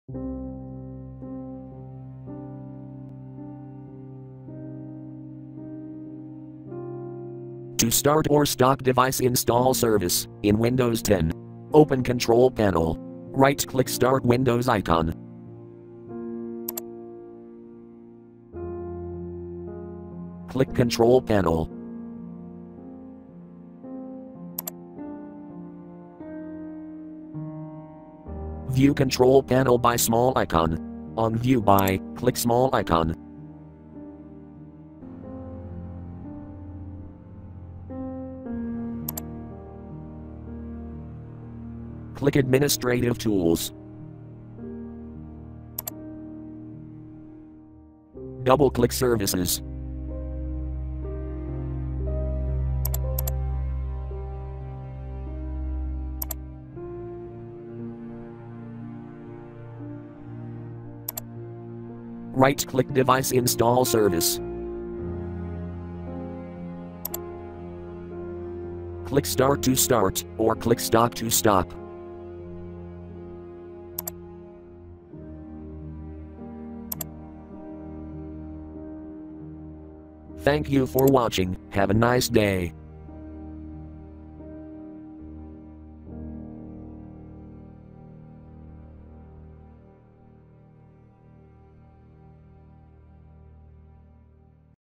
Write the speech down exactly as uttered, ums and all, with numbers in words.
To start or stop device install service, in Windows ten. Open Control Panel. Right-click Start Windows icon. Click Control Panel. View Control Panel by Small icon. On View by, click Small icon. Click Administrative Tools. Double-click Services. Right-click Device Install Service. Click Start to start, or click Stop to stop. Thank you for watching. Have a nice day.